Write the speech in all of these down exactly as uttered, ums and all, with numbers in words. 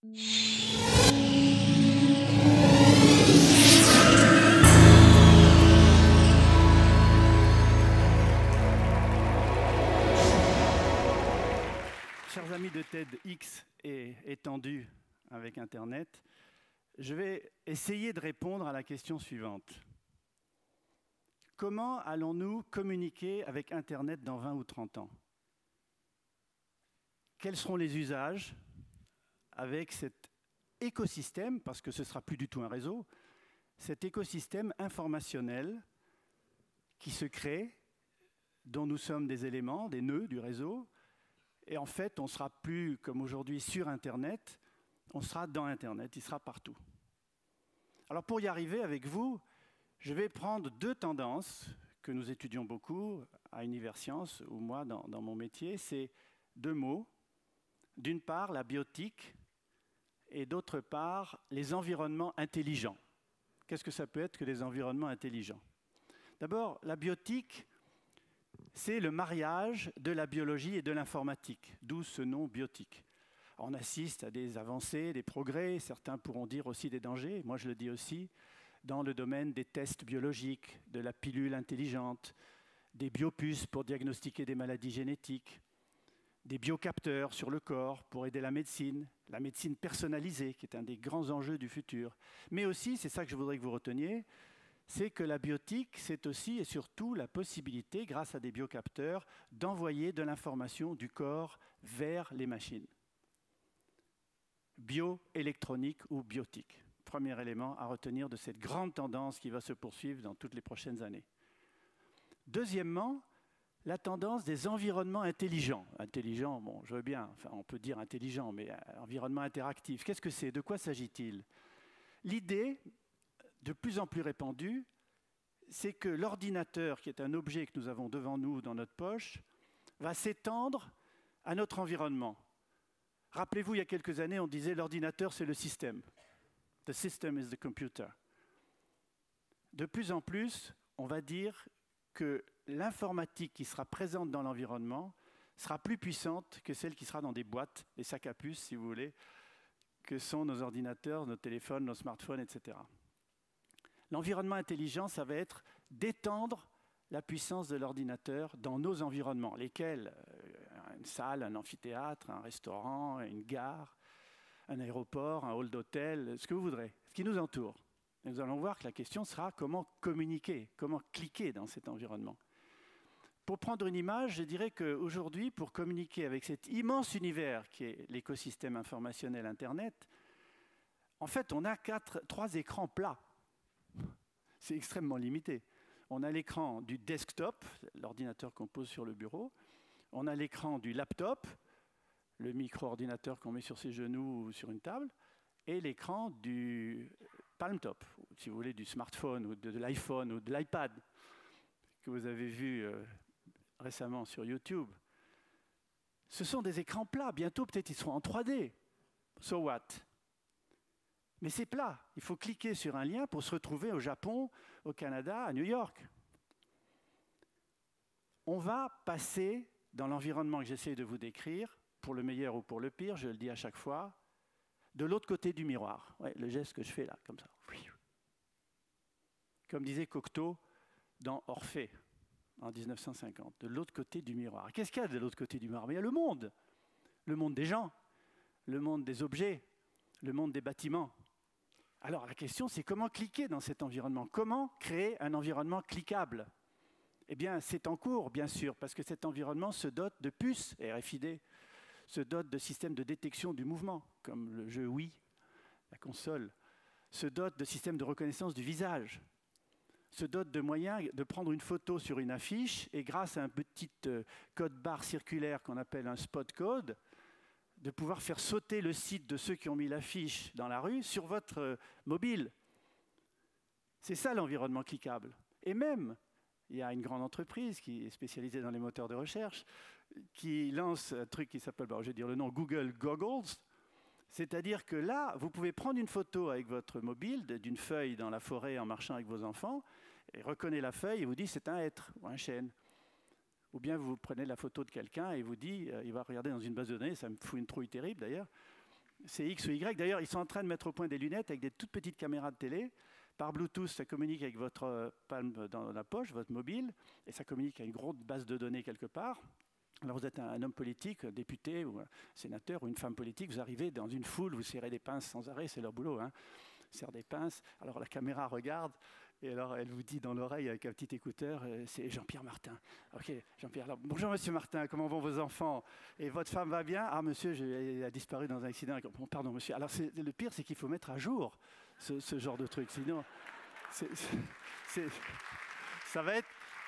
Chers amis de TEDx et étendus avec Internet, je vais essayer de répondre à la question suivante. Comment allons-nous communiquer avec Internet dans vingt ou trente ans? Quels seront les usages avec cet écosystème, parce que ce ne sera plus du tout un réseau, cet écosystème informationnel qui se crée, dont nous sommes des éléments, des nœuds du réseau, et en fait, on ne sera plus, comme aujourd'hui, sur Internet, on sera dans Internet, il sera partout. Alors pour y arriver avec vous, je vais prendre deux tendances que nous étudions beaucoup à Universcience, ou moi dans, dans mon métier, c'est deux mots. D'une part, la biotique, et d'autre part, les environnements intelligents. Qu'est-ce que ça peut être que les environnements intelligents? D'abord, la biotique, c'est le mariage de la biologie et de l'informatique, d'où ce nom biotique. On assiste à des avancées, des progrès, certains pourront dire aussi des dangers, moi je le dis aussi, dans le domaine des tests biologiques, de la pilule intelligente, des biopuces pour diagnostiquer des maladies génétiques, des biocapteurs sur le corps pour aider la médecine, la médecine personnalisée qui est un des grands enjeux du futur. Mais aussi, c'est ça que je voudrais que vous reteniez, c'est que la biotique, c'est aussi et surtout la possibilité, grâce à des biocapteurs, d'envoyer de l'information du corps vers les machines. Bioélectronique ou biotique. Premier élément à retenir de cette grande tendance qui va se poursuivre dans toutes les prochaines années. Deuxièmement, la tendance des environnements intelligents. Intelligents, bon, je veux bien, enfin, on peut dire intelligent, mais environnement interactif. Qu'est-ce que c'est? De quoi s'agit-il? L'idée, de plus en plus répandue, c'est que l'ordinateur, qui est un objet que nous avons devant nous, dans notre poche, va s'étendre à notre environnement. Rappelez-vous, il y a quelques années, on disait l'ordinateur, c'est le système. The system is the computer. De plus en plus, on va dire que l'informatique qui sera présente dans l'environnement sera plus puissante que celle qui sera dans des boîtes, les sacs à puces, si vous voulez, que sont nos ordinateurs, nos téléphones, nos smartphones, et cetera. L'environnement intelligent, ça va être d'étendre la puissance de l'ordinateur dans nos environnements, lesquels euh, une salle, un amphithéâtre, un restaurant, une gare, un aéroport, un hall d'hôtel, ce que vous voudrez, ce qui nous entoure. Et nous allons voir que la question sera comment communiquer, comment cliquer dans cet environnement. Pour prendre une image, je dirais qu'aujourd'hui, pour communiquer avec cet immense univers qui est l'écosystème informationnel Internet, en fait, on a quatre, trois écrans plats. C'est extrêmement limité. On a l'écran du desktop, l'ordinateur qu'on pose sur le bureau. On a l'écran du laptop, le micro-ordinateur qu'on met sur ses genoux ou sur une table. Et l'écran du Palm Top, si vous voulez, du smartphone ou de, de l'iPhone ou de l'iPad que vous avez vu euh, récemment sur YouTube. Ce sont des écrans plats. Bientôt, peut-être, ils seront en trois D. So what? Mais c'est plat. Il faut cliquer sur un lien pour se retrouver au Japon, au Canada, à New York. On va passer dans l'environnement que j'essaie de vous décrire, pour le meilleur ou pour le pire, je le dis à chaque fois, de l'autre côté du miroir. Ouais, le geste que je fais là, comme ça. Comme disait Cocteau dans Orphée, en mille neuf cent cinquante, de l'autre côté du miroir. Qu'est-ce qu'il y a de l'autre côté du miroir? Mais il y a le monde. Le monde des gens, le monde des objets, le monde des bâtiments. Alors la question, c'est comment cliquer dans cet environnement? Comment créer un environnement cliquable? Eh bien, c'est en cours, bien sûr, parce que cet environnement se dote de puces R F I D, se dote de systèmes de détection du mouvement, comme le jeu Wii, la console, se dote de systèmes de reconnaissance du visage, se dote de moyens de prendre une photo sur une affiche et grâce à un petit euh, code barre circulaire qu'on appelle un spot code, de pouvoir faire sauter le site de ceux qui ont mis l'affiche dans la rue sur votre euh, mobile. C'est ça l'environnement cliquable. Et même, il y a une grande entreprise qui est spécialisée dans les moteurs de recherche qui lance un truc qui s'appelle, bon, je vais dire le nom, Google Goggles. C'est-à-dire que là, vous pouvez prendre une photo avec votre mobile d'une feuille dans la forêt en marchant avec vos enfants et reconnaît la feuille et vous dit c'est un hêtre ou un chêne. Ou bien vous prenez la photo de quelqu'un et vous dit, euh, il va regarder dans une base de données, ça me fout une trouille terrible d'ailleurs, c'est X ou Y. D'ailleurs, ils sont en train de mettre au point des lunettes avec des toutes petites caméras de télé. Par Bluetooth, ça communique avec votre palme dans la poche, votre mobile, et ça communique à une grosse base de données quelque part. Alors vous êtes un, un homme politique, un député ou un sénateur ou une femme politique, vous arrivez dans une foule, vous serrez des pinces sans arrêt, c'est leur boulot, hein. Ils serrent des pinces, alors la caméra regarde, et alors elle vous dit dans l'oreille avec un petit écouteur, euh, c'est Jean-Pierre Martin. Ok, Jean-Pierre, alors, bonjour monsieur Martin, comment vont vos enfants? Et votre femme va bien? Ah monsieur, elle a disparu dans un accident. Bon, pardon monsieur. Alors le pire, c'est qu'il faut mettre à jour ce, ce genre de truc, sinon c'est, c'est, ça va être...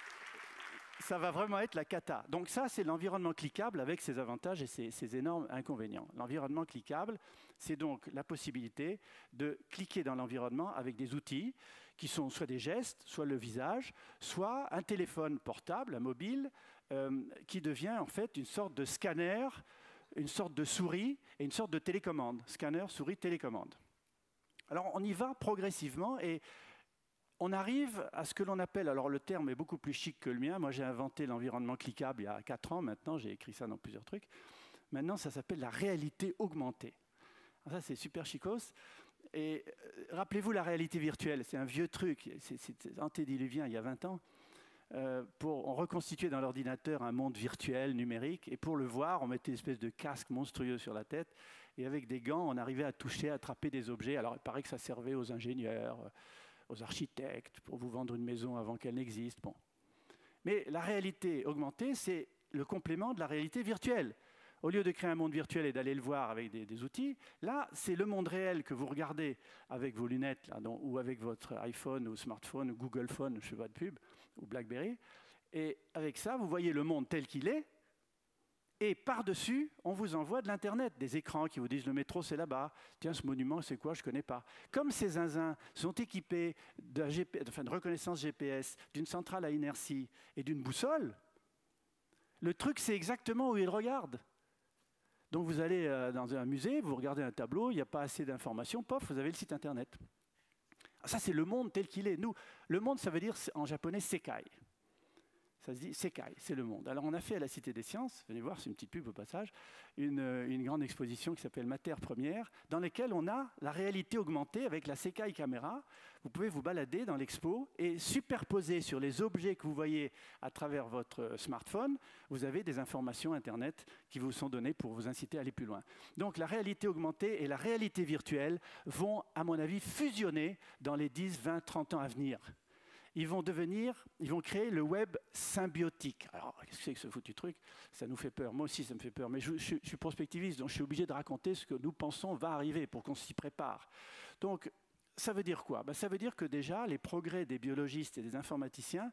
ça va vraiment être la cata. Donc ça, c'est l'environnement cliquable avec ses avantages et ses, ses énormes inconvénients. L'environnement cliquable, c'est donc la possibilité de cliquer dans l'environnement avec des outils qui sont soit des gestes, soit le visage, soit un téléphone portable, un mobile, euh, qui devient en fait une sorte de scanner, une sorte de souris et une sorte de télécommande. Scanner, souris, télécommande. Alors on y va progressivement et on arrive à ce que l'on appelle, alors le terme est beaucoup plus chic que le mien, moi j'ai inventé l'environnement cliquable il y a quatre ans maintenant, j'ai écrit ça dans plusieurs trucs. Maintenant ça s'appelle la réalité augmentée. Alors ça c'est super chicos. Et euh, rappelez-vous la réalité virtuelle, c'est un vieux truc, c'est antédiluvien il y a vingt ans. Euh, pour, on reconstituait dans l'ordinateur un monde virtuel, numérique, et pour le voir, on mettait une espèce de casque monstrueux sur la tête, et avec des gants, on arrivait à toucher, à attraper des objets. Alors il paraît que ça servait aux ingénieurs, aux architectes, pour vous vendre une maison avant qu'elle n'existe. Bon. Mais la réalité augmentée, c'est le complément de la réalité virtuelle. Au lieu de créer un monde virtuel et d'aller le voir avec des, des outils, là, c'est le monde réel que vous regardez avec vos lunettes, là, donc, ou avec votre iPhone ou smartphone, ou Google Phone, je ne fais pas de pub, ou BlackBerry. Et avec ça, vous voyez le monde tel qu'il est, et par-dessus, on vous envoie de l'Internet, des écrans qui vous disent le métro c'est là-bas, tiens ce monument c'est quoi, je ne connais pas. Comme ces zinzins sont équipés de, G P, enfin, de reconnaissance G P S, d'une centrale à inertie et d'une boussole, le truc c'est exactement où ils regardent. Donc vous allez euh, dans un musée, vous regardez un tableau, il n'y a pas assez d'informations, pof, vous avez le site Internet. Ça c'est le monde tel qu'il est. Nous, le monde ça veut dire en japonais sekai. Ça se dit Sekai, c'est le monde. Alors on a fait à la Cité des Sciences, venez voir, c'est une petite pub au passage, une, une grande exposition qui s'appelle Matière Première, dans laquelle on a la réalité augmentée avec la Sekai caméra. Vous pouvez vous balader dans l'expo et superposer sur les objets que vous voyez à travers votre smartphone, vous avez des informations Internet qui vous sont données pour vous inciter à aller plus loin. Donc la réalité augmentée et la réalité virtuelle vont, à mon avis, fusionner dans les dix, vingt, trente ans à venir. Ils vont devenir, ils vont créer le web symbiotique. Alors, qu'est-ce que c'est que ce foutu truc? Ça nous fait peur. Moi aussi, ça me fait peur. Mais je, je, je suis prospectiviste, donc je suis obligé de raconter ce que nous pensons va arriver pour qu'on s'y prépare. Donc, ça veut dire quoi? Ben, ça veut dire que déjà, les progrès des biologistes et des informaticiens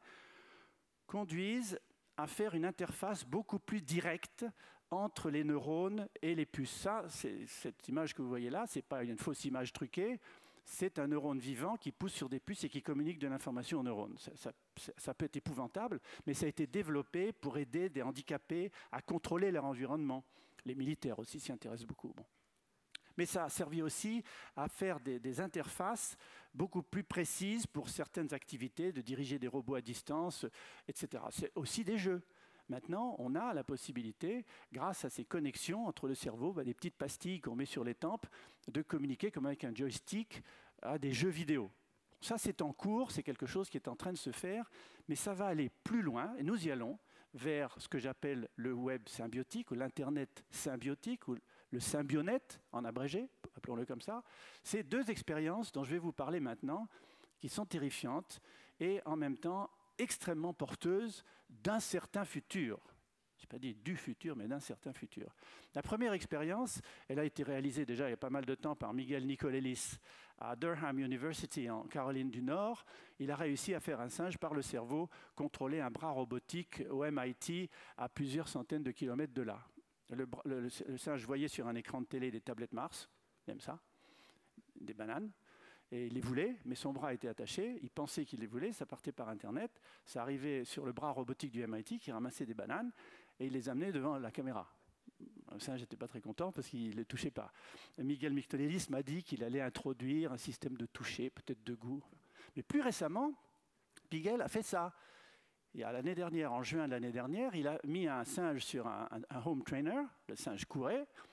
conduisent à faire une interface beaucoup plus directe entre les neurones et les puces. Ça, cette image que vous voyez là, ce n'est pas une fausse image truquée. C'est un neurone vivant qui pousse sur des puces et qui communique de l'information aux neurones. Ça, ça, ça peut être épouvantable, mais ça a été développé pour aider des handicapés à contrôler leur environnement. Les militaires aussi s'y intéressent beaucoup. Bon. Mais ça a servi aussi à faire des, des interfaces beaucoup plus précises pour certaines activités, de diriger des robots à distance, et cetera. C'est aussi des jeux. Maintenant, on a la possibilité, grâce à ces connexions entre le cerveau, bah, des petites pastilles qu'on met sur les tempes, de communiquer comme avec un joystick à des jeux vidéo. Ça, c'est en cours, c'est quelque chose qui est en train de se faire, mais ça va aller plus loin, et nous y allons, vers ce que j'appelle le web symbiotique, ou l'Internet symbiotique, ou le symbionet, en abrégé, appelons-le comme ça. C'est deux expériences dont je vais vous parler maintenant, qui sont terrifiantes, et en même temps extrêmement porteuses d'un certain futur. Je n'ai pas dit du futur, mais d'un certain futur. La première expérience, elle a été réalisée déjà il y a pas mal de temps par Miguel Nicolelis à Durham University en Caroline du Nord. Il a réussi à faire un singe par le cerveau contrôler un bras robotique au M I T à plusieurs centaines de kilomètres de là. Le, le, le singe voyait sur un écran de télé des tablettes Mars, même ça, des bananes. Et il les voulait, mais son bras était attaché. Il pensait qu'il les voulait, ça partait par Internet. Ça arrivait sur le bras robotique du M I T qui ramassait des bananes et il les amenait devant la caméra. Le singe n'était pas très content parce qu'il ne les touchait pas. Miguel Nicolelis m'a dit qu'il allait introduire un système de toucher, peut-être de goût. Mais plus récemment, Miguel a fait ça. L'année dernière, en juin de l'année dernière, il a mis un singe sur un, un, un home trainer. Le singe courait.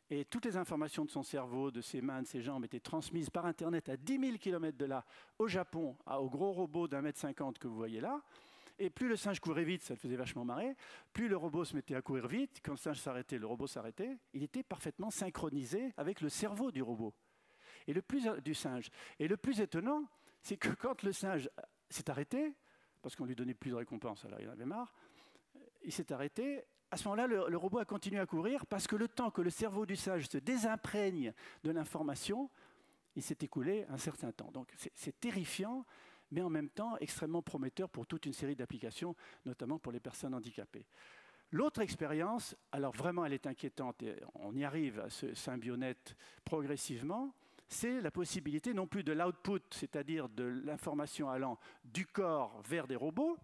Et toutes les informations de son cerveau, de ses mains, de ses jambes étaient transmises par Internet à dix mille kilomètres de là, au Japon, au gros robot d'un mètre cinquante que vous voyez là. Et plus le singe courait vite, ça le faisait vachement marrer, plus le robot se mettait à courir vite. Quand le singe s'arrêtait, le robot s'arrêtait. Il était parfaitement synchronisé avec le cerveau du robot et le plus, du singe. Et le plus étonnant, c'est que quand le singe s'est arrêté, parce qu'on lui donnait plus de récompense, alors il en avait marre, il s'est arrêté. À ce moment-là, le, le robot a continué à courir parce que le temps que le cerveau du singe se désimprègne de l'information, il s'est écoulé un certain temps. Donc c'est terrifiant, mais en même temps extrêmement prometteur pour toute une série d'applications, notamment pour les personnes handicapées. L'autre expérience, alors vraiment elle est inquiétante, et on y arrive à ce symbionet progressivement, c'est la possibilité non plus de l'output, c'est-à-dire de l'information allant du corps vers des robots,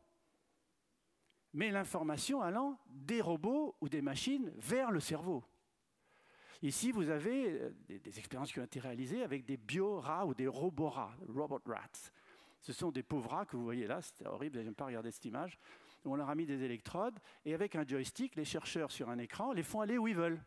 mais l'information allant des robots ou des machines vers le cerveau. Ici, vous avez des, des expériences qui ont été réalisées avec des bio-rats ou des robots-rats, robot rats. Ce sont des pauvres rats que vous voyez là, c'est horrible, je n'aime pas regarder cette image. On leur a mis des électrodes et avec un joystick, les chercheurs sur un écran les font aller où ils veulent.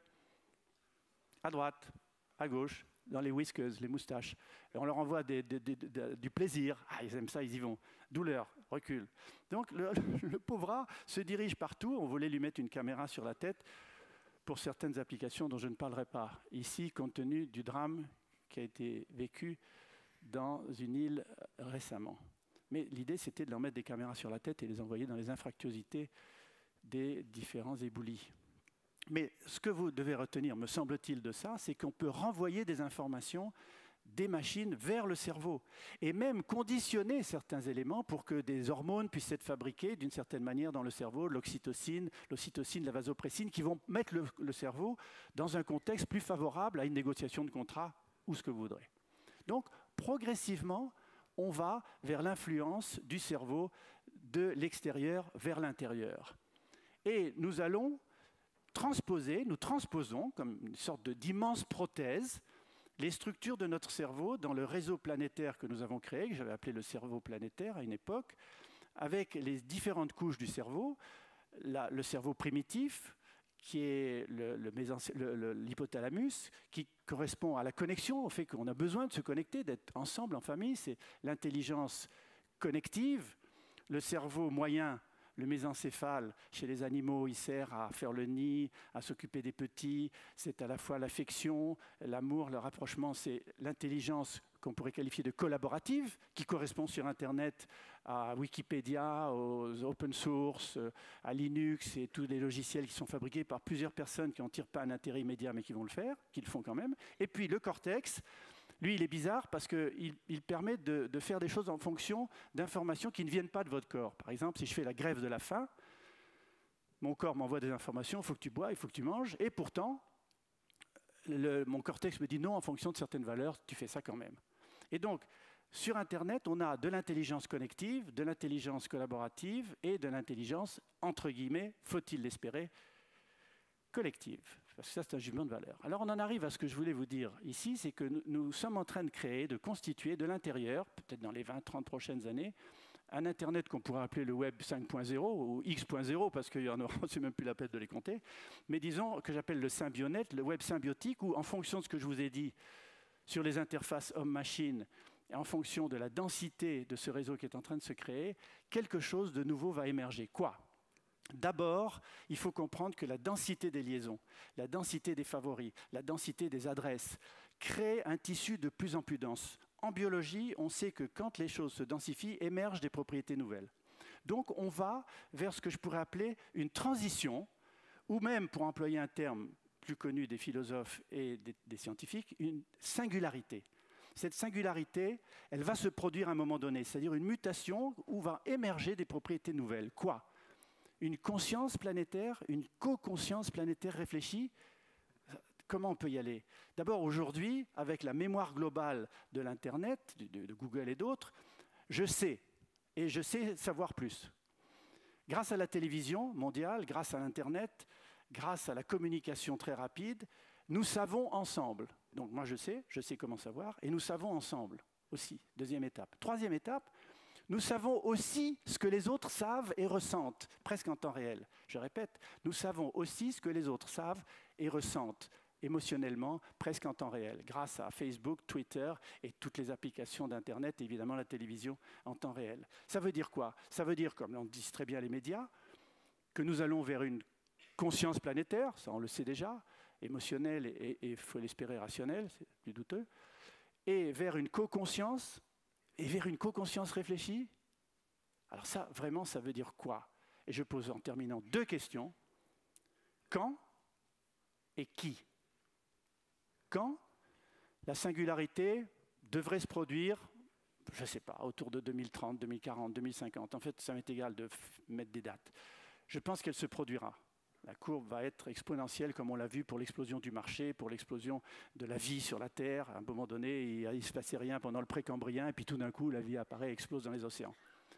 À droite, à gauche, dans les whiskers, les moustaches. Et on leur envoie des, des, des, des, du plaisir. Ah, ils aiment ça, ils y vont. Douleur, recul. Donc le, le pauvre rat se dirige partout. On voulait lui mettre une caméra sur la tête pour certaines applications dont je ne parlerai pas. Ici, compte tenu du drame qui a été vécu dans une île récemment. Mais l'idée, c'était de leur mettre des caméras sur la tête et les envoyer dans les infractuosités des différents éboulis. Mais ce que vous devez retenir, me semble-t-il, de ça, c'est qu'on peut renvoyer des informations des machines vers le cerveau et même conditionner certains éléments pour que des hormones puissent être fabriquées d'une certaine manière dans le cerveau, l'oxytocine, l'ocytocine, la vasopressine, qui vont mettre le, le cerveau dans un contexte plus favorable à une négociation de contrat ou ce que vous voudrez. Donc, progressivement, on va vers l'influence du cerveau de l'extérieur vers l'intérieur. Et nous allons transposer, nous transposons comme une sorte d'immense prothèse les structures de notre cerveau dans le réseau planétaire que nous avons créé, que j'avais appelé le cerveau planétaire à une époque, avec les différentes couches du cerveau, la, le cerveau primitif, qui est l'hypothalamus, qui correspond à la connexion, au fait qu'on a besoin de se connecter, d'être ensemble en famille, c'est l'intelligence connective, le cerveau moyen, le mésencéphale, chez les animaux, il sert à faire le nid, à s'occuper des petits. C'est à la fois l'affection, l'amour, le rapprochement. C'est l'intelligence qu'on pourrait qualifier de collaborative, qui correspond sur Internet à Wikipédia, aux open source, à Linux et tous les logiciels qui sont fabriqués par plusieurs personnes qui n'en tirent pas un intérêt immédiat, mais qui vont le faire, qui le font quand même. Et puis le cortex, lui, il est bizarre parce qu'il il permet de, de faire des choses en fonction d'informations qui ne viennent pas de votre corps. Par exemple, si je fais la grève de la faim, mon corps m'envoie des informations, il faut que tu bois, il faut que tu manges, et pourtant, le, mon cortex me dit non, en fonction de certaines valeurs, tu fais ça quand même. Et donc, sur Internet, on a de l'intelligence connective, de l'intelligence collaborative et de l'intelligence, entre guillemets, faut-il l'espérer, collective. Parce que ça, c'est un jugement de valeur. Alors, on en arrive à ce que je voulais vous dire ici, c'est que nous, nous sommes en train de créer, de constituer de l'intérieur, peut-être dans les vingt trente prochaines années, un Internet qu'on pourrait appeler le Web cinq point zéro ou X point zéro, parce qu'il y en aura, c'est même plus la peine de les compter, mais disons que j'appelle le symbionet, le Web symbiotique, où en fonction de ce que je vous ai dit sur les interfaces homme-machine, et en fonction de la densité de ce réseau qui est en train de se créer, quelque chose de nouveau va émerger. Quoi ? D'abord, il faut comprendre que la densité des liaisons, la densité des favoris, la densité des adresses crée un tissu de plus en plus dense. En biologie, on sait que quand les choses se densifient, émergent des propriétés nouvelles. Donc on va vers ce que je pourrais appeler une transition, ou même, pour employer un terme plus connu des philosophes et des, des scientifiques, une singularité. Cette singularité, elle va se produire à un moment donné, c'est-à-dire une mutation où va émerger des propriétés nouvelles. Quoi ? Une conscience planétaire, une co-conscience planétaire réfléchie. Comment on peut y aller? D'abord, aujourd'hui, avec la mémoire globale de l'Internet, de, de Google et d'autres, je sais, et je sais savoir plus. Grâce à la télévision mondiale, grâce à l'Internet, grâce à la communication très rapide, nous savons ensemble. Donc moi je sais, je sais comment savoir, et nous savons ensemble aussi. Deuxième étape. Troisième étape, nous savons aussi ce que les autres savent et ressentent, presque en temps réel. Je répète, nous savons aussi ce que les autres savent et ressentent, émotionnellement, presque en temps réel, grâce à Facebook, Twitter et toutes les applications d'Internet, et évidemment la télévision en temps réel. Ça veut dire quoi? Ça veut dire, comme l'ont dit très bien les médias, que nous allons vers une conscience planétaire, ça on le sait déjà, émotionnelle et il faut l'espérer rationnelle, c'est plus douteux, et vers une co-conscience, et vers une co-conscience réfléchie. Alors ça, vraiment, ça veut dire quoi? Et je pose en terminant deux questions. Quand et qui? Quand la singularité devrait se produire, je ne sais pas, autour de deux mille trente, deux mille quarante, deux mille cinquante. En fait, ça m'est égal de mettre des dates. Je pense qu'elle se produira. La courbe va être exponentielle, comme on l'a vu pour l'explosion du marché, pour l'explosion de la vie sur la Terre. À un moment donné, il ne se passait rien pendant le précambrien, et puis tout d'un coup, la vie apparaît et explose dans les océans.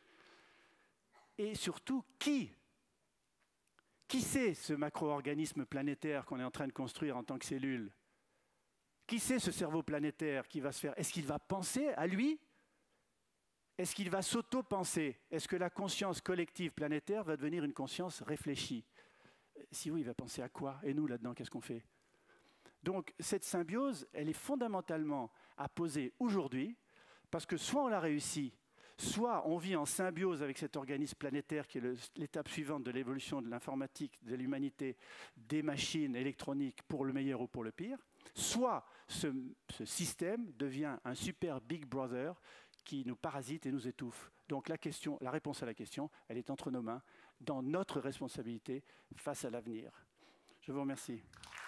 Et surtout, qui? Qui c'est ce macro-organisme planétaire qu'on est en train de construire en tant que cellule? Qui c'est ce cerveau planétaire qui va se faire? Est-ce qu'il va penser à lui? Est-ce qu'il va s'auto-penser? Est-ce que la conscience collective planétaire va devenir une conscience réfléchie? Si oui, il va penser à quoi? Et nous, là-dedans, qu'est-ce qu'on fait? Donc, cette symbiose, elle est fondamentalement à poser aujourd'hui, parce que soit on l'a réussi, soit on vit en symbiose avec cet organisme planétaire qui est l'étape suivante de l'évolution de l'informatique, de l'humanité, des machines électroniques pour le meilleur ou pour le pire, soit ce, ce système devient un super Big Brother qui nous parasite et nous étouffe. Donc la, question, la réponse à la question, elle est entre nos mains, dans notre responsabilité face à l'avenir. Je vous remercie.